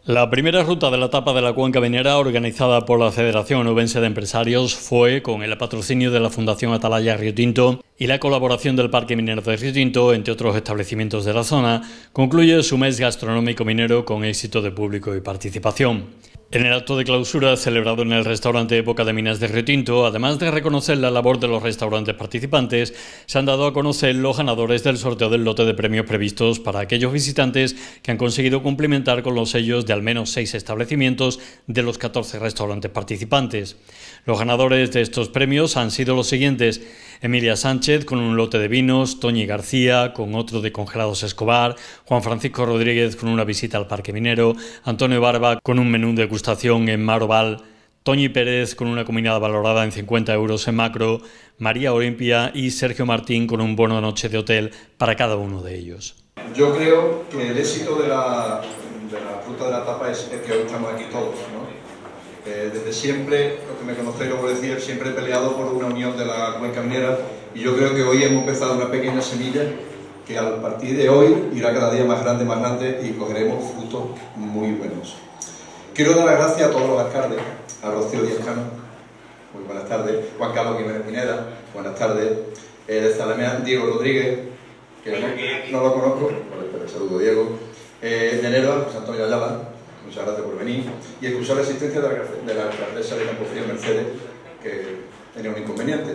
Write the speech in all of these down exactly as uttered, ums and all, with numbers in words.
La primera ruta de la etapa de la Cuenca Minera, organizada por la Federación Onubense de Empresarios, fue con el patrocinio de la Fundación Atalaya Río Tinto y la colaboración del Parque Minero de Río Tinto, entre otros establecimientos de la zona. Concluye su mes gastronómico minero con éxito de público y participación. En el acto de clausura celebrado en el restaurante Boca de Minas de Río Tinto, además de reconocer la labor de los restaurantes participantes, se han dado a conocer los ganadores del sorteo del lote de premios previstos para aquellos visitantes que han conseguido cumplimentar con los sellos de al menos seis establecimientos de los catorce restaurantes participantes. Los ganadores de estos premios han sido los siguientes: Emilia Sánchez con un lote de vinos, Toñi García con otro de congelados Escobar, Juan Francisco Rodríguez con una visita al Parque Minero, Antonio Barba con un menú de degustación en Mar Oval, Toñi Pérez con una comida valorada en cincuenta euros en Macro, María Olimpia y Sergio Martín con un bono de noche de hotel para cada uno de ellos. Yo creo que el éxito de la, de la ruta de la etapa es que hoy estamos aquí todos, ¿no? Eh, desde siempre, lo que me conocéis lo voy a decir, siempre he peleado por una unión de la Cuenca Minera, y yo creo que hoy hemos empezado una pequeña semilla que a partir de hoy irá cada día más grande, más grande, y cogeremos frutos muy buenos. Quiero dar las gracias a todos los alcaldes, a Rocío Díaz Cano, muy buenas tardes, Juan Carlos Jiménez Pineda, buenas tardes, eh, de Zalamea, Diego Rodríguez, que no, no lo conozco, pero saludo Diego, eh, de Nerva, José Antonio Ayala, muchas gracias por venir, y excusar la existencia de la, de la alcaldesa de Campofrío, Mercedes, que tenía un inconveniente.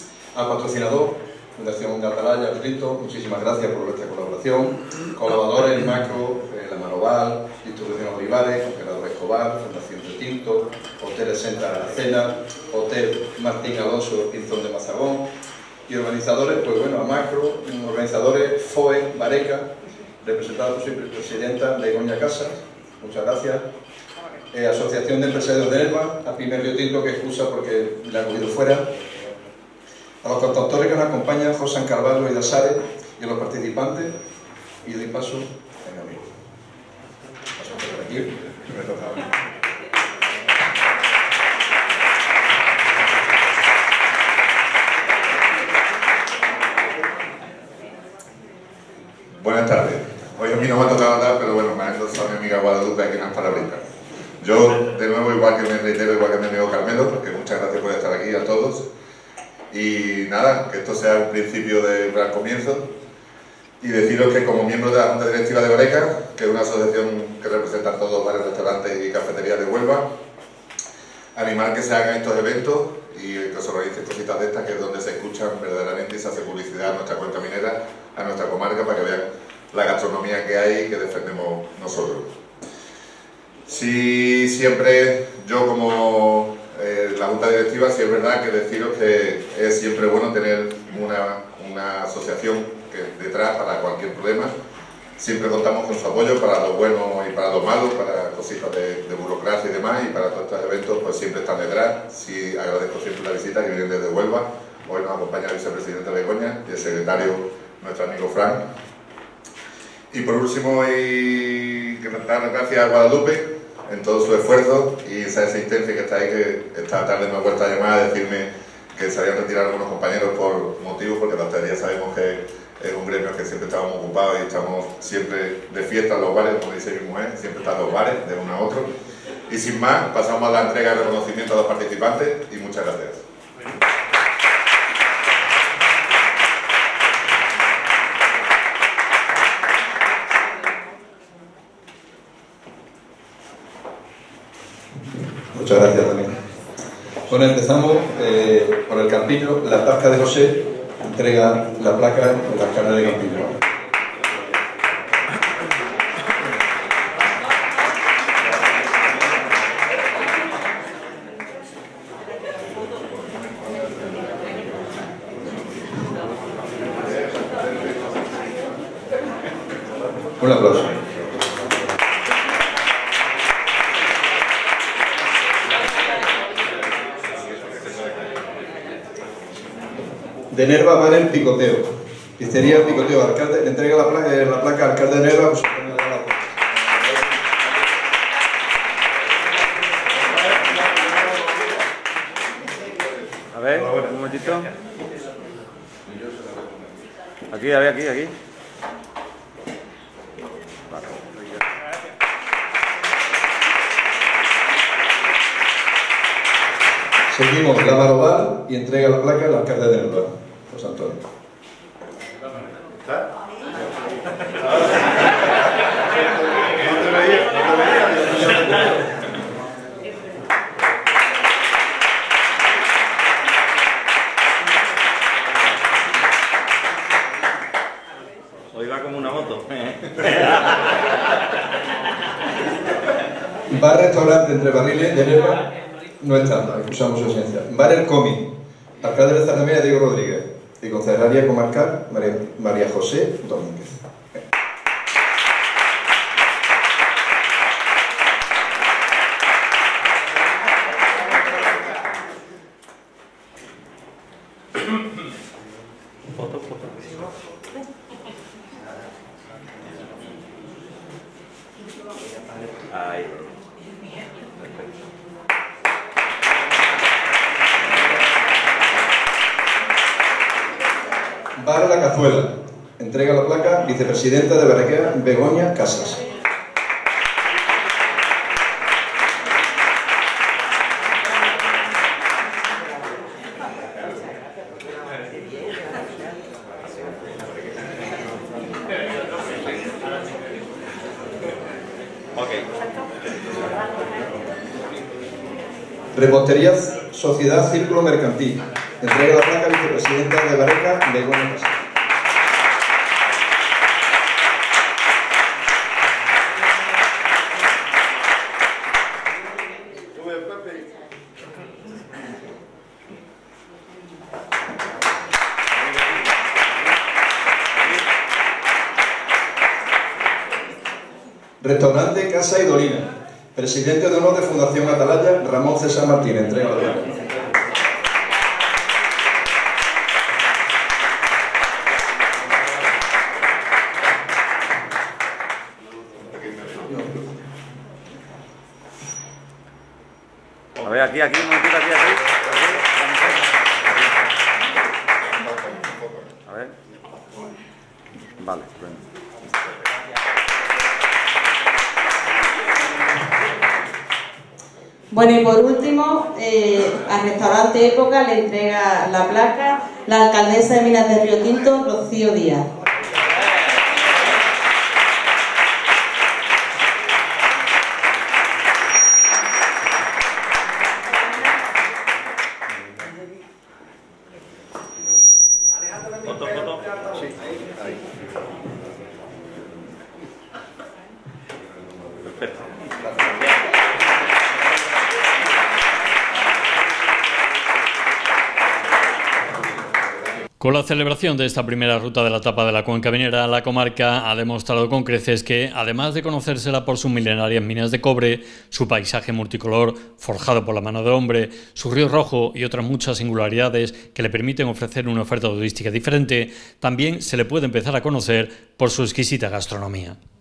Al patrocinador, Fundación de Atalaya, Rito, muchísimas gracias por vuestra colaboración. Colaboradores, Macro, eh, La Mar Oval, Institución Olivares, Congelador Escobar, Fundación Río Tinto, Hotel Centra Aracena, Hotel Martín Alonso, Pinzón de Mazagón, y organizadores, pues bueno, a Macro, organizadores F O E, Bareca, representada por su presidenta Begoña Casas, muchas gracias. Eh, Asociación de Empresarios de Nerva, a Pyme Río Tinto, que excusa porque la ha cogido fuera. A los conductores que nos acompañan, José Carvalho y Dasares, y a los participantes, y doy paso a mi amigo. Paso por aquí, que me toca a mí. Buenas tardes. Hoy a mí no me ha tocado hablar, pero bueno, me ha endosado mi amiga Guadalupe aquí unas palabritas. Yo, de nuevo, igual que me reitero, igual que mi amigo Carmelo, porque muchas gracias por estar aquí a todos. Y nada, que esto sea un principio de un gran comienzo, y deciros que como miembro de la Junta Directiva de Bareca, que es una asociación que representa a todos los bares, restaurantes y cafeterías de Huelva, animar que se hagan estos eventos y que se organicen cositas de estas, que es donde se escuchan verdaderamente y se hace publicidad a nuestra cuenca minera, a nuestra comarca, para que vean la gastronomía que hay y que defendemos nosotros. Sí, siempre yo como eh, la Junta Directiva, sí es verdad que deciros que es siempre bueno tener una, una asociación que detrás para cualquier problema. Siempre contamos con su apoyo para lo bueno y para lo malo, para cositas de, de burocracia y demás, y para todos estos eventos pues siempre están detrás. Sí, agradezco siempre la visita que vienen desde Huelva. Hoy nos acompaña la vicepresidenta Begoña y el secretario, nuestro amigo Frank. Y por último, y dar gracias a Guadalupe en todo su esfuerzo y esa existencia que está ahí, que esta tarde me ha vuelto a llamar a decirme que se habían retirado algunos compañeros por motivos, porque la hostelería sabemos que es un gremio que siempre estamos ocupados y estamos siempre de fiesta en los bares, como dice mi mujer, siempre están los bares de uno a otro. Y sin más, pasamos a la entrega de reconocimiento a los participantes y muchas gracias. Muchas gracias también. Bueno, empezamos eh, por el Campillo. La placa de José entrega la placa de la alcalde de Campillo. Un aplauso. De Nerva va el Picoteo. Pizzería Picoteo. Alcalde, le entrega la placa, eh, la placa al alcalde de Nerva. Pues, a ver, un momentito. Aquí, a ver, aquí, aquí. Vale. Seguimos la Maroval y entrega la placa al alcalde de Nerva, José Antonio. ¿Está? No te veía, no te veía. Hoy va como una moto. Bar Restaurante Entre Barriles de Nerva no está, excusamos su esencia. Bar El Comi, alcalde de Zarramea, Diego Rodríguez. Y concejalía comarcal, María, María José Domínguez. Foto, foto. Ahí. Bar La Cazuela, entrega la placa vicepresidenta de Berrequera, Begoña Casas. Repostería Sociedad Círculo Mercantil, entrega la placa vicepresidenta de Berreca, Begoña Casas. Restaurante Casa Idolina, presidente de honor de Fundación Atalaya, Ramón César Martínez, entrega la placa. A ver, aquí, aquí, un momentito, aquí, aquí. A ver. Vale, bueno. Bueno, y por último, eh, al restaurante Época le entrega la placa la alcaldesa de Minas de Río Tinto, Rocío Díaz. Foto, foto. Sí, ahí. Perfecto. Con la celebración de esta primera ruta de la etapa de la Cuenca Minera, la comarca ha demostrado con creces que, además de conocérsela por sus milenarias minas de cobre, su paisaje multicolor, forjado por la mano del hombre, su río rojo y otras muchas singularidades que le permiten ofrecer una oferta turística diferente, también se le puede empezar a conocer por su exquisita gastronomía.